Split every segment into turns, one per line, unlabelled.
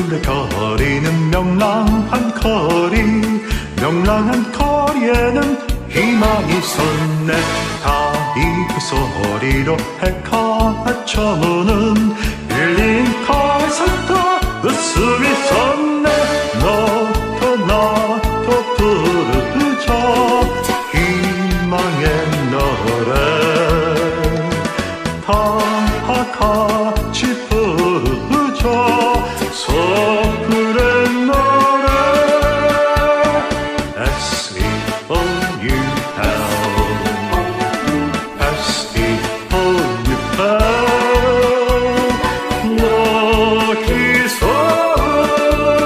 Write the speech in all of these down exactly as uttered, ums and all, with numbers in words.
서울의 거리는 명랑한 거리, 명랑한 거리에는 희망이 있었네. 다리 그 소리로 해가 저무는 빌링카에서도 웃음이 있었네. 너도 나도 부르자 희망의 노래, 다 같이 부르자 서울의 노래. S E O U L, S E O U L, lucky soul.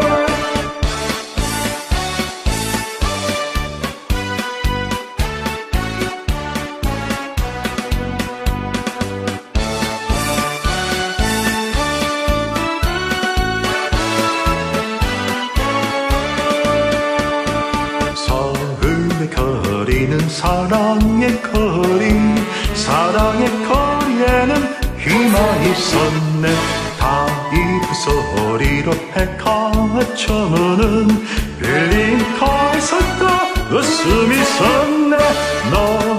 서울의 거리는 사랑의 거리, 사랑의 거리에는 희망이 있었네. 다리 그 소리로 해가 저무는 빌링카에서도 웃음이 있었네. 너